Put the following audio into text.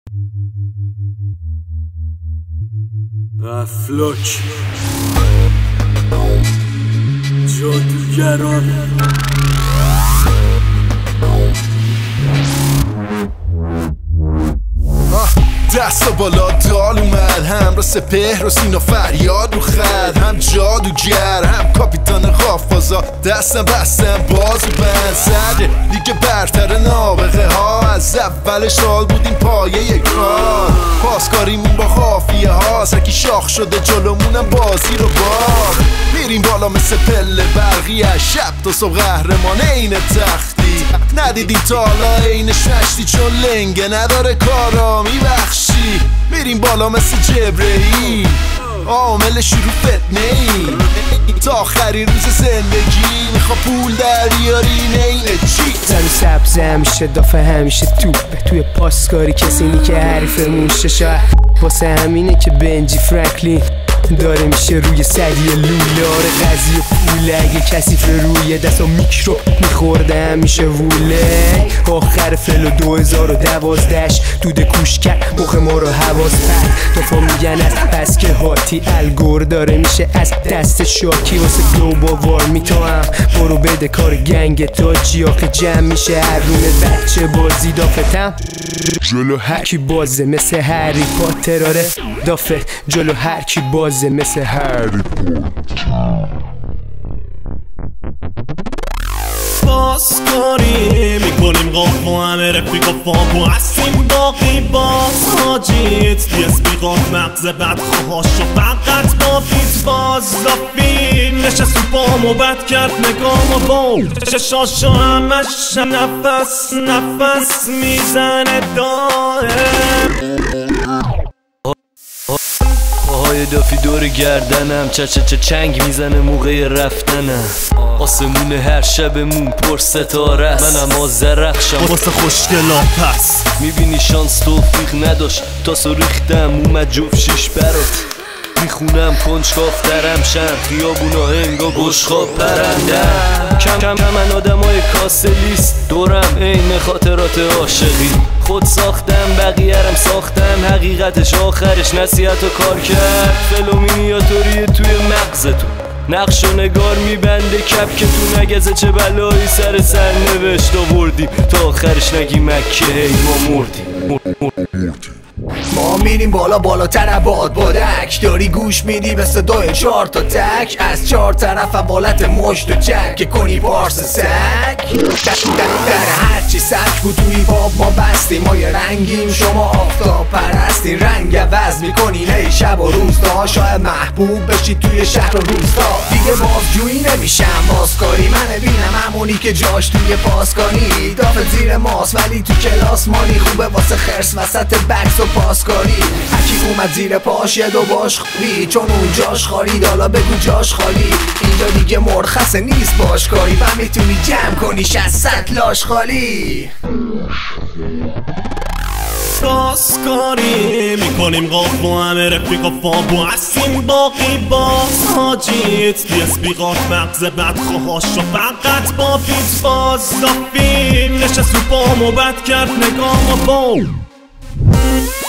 افلاک جادوگران دست بالا دال اومد، هم را سپهر و سینا فریاد رو خد، هم جادوگر هم کاپیتان قافازا، دستم بستم باز و بند زده دیگه برتر نابغه ها، از اول سال بودیم پایه کار، پاسکاریمون با خافیه ها، سکی شاخ شده جلومونم بازی رو باخ، میریم بالا مثل پله برقی از شب تا صبح قهرمان این تختی، ندیدی تا حالا اینش نشتی چون لنگه نداره کارا میبخشی، میریم بالا مثل جبرئیل عامل شروع فتنه ای، تا آخری روز زندگی میخوا پول دریاری اینه چی؟ زن سبز همیشه دافه همیشه توی پاسکاری کسی نی که حریفمون شه، واسه همینه که بنجی فرانکلین داره میشه روی سری لوله، آره قضیه پوله، اگه کسیف روی دستا میکرو میخورده همیشه ووله، آخر فلو 2012ش دوده کوش کرد مخ ما رو حواس پرد، دفا میگن از پس که هاتی الگور داره میشه از دست شاکی، واسه گلوبا وارمی تو هم برو بده کار گنگ تاجی، آخه جمع میشه هر رونه بچه بازی دافتم جلو هر کی بازه مثل هری پاتر، آره دافه جلو هر کی بازه مثل هری پاتر. پاسکاری میکنیم قاف و همه رفیقا فاکو هستیم باقی باز حاجیت دیس بیقات مغز بدخواهاش و فقط با فیت باز دافین نشست و پامو بد کرد نگام و بام ششاشو همش نفس میزنه دائم، پاهای دافی دور گردنم چه چنگ میزنه موقع رفتنم، آسمون هر شبمون پر ستاره است، منم آذرخشم واسه خوشگلا پس میبینی شانس توفیق نداشت تا ریختم اومد جفت شیش برات، میخونم کنجکاف درم شم خیابونا هنگا بشخاب پرندم، کم من آدمای کاسلیست دورم عین خاطرات عاشقی، خود ساختم بقیه‌رم ساختم حقیقتش آخرش نصیحت و کار کرد، فلومینیاتوری توی مغزتون نقش و نگار میبنده کپ که تو نگزه چه بلایی سر نوشت آوردیم تا آخرش نگی مکه هی ما مردیم. ما میریم بالا بالاتر باد بادک، داری گوش میدی به صدای 4 تا تک، از 4 طرف بالت مشت و چک که کنی پارس سک، در هرچی سک بود توی باب ما بستیم، ما یه رنگیم شما آفتاب پرستین، رنگ عوض میکنین ای شب و روز تا شاید محبوب بشی توی شهر و روستا، دیگه بازجویی نمیشم بازکاری، من بینم همونی که جاش توی پاسکاری، دافت زیر ماست ولی تو کلاس مانی خوبه واسه خرس وسط بکس و پاسکاری، هرکی اومد زیر پاش یه دو باش خوری چون اون جاش خالی، حالا بگو جاش خالی، اینجا دیگه مرخصه نیست باشکاری و میتونی جمع کنی 600 لاش خالی. پاسکاری میکنیم قاف و همه رفیقا فاگو هستیم باقی باز حاجیت دیس بیقات مغز بدخواهاش و فقط با فیت باز دافین نشست و پامو بد کرد نگام و بام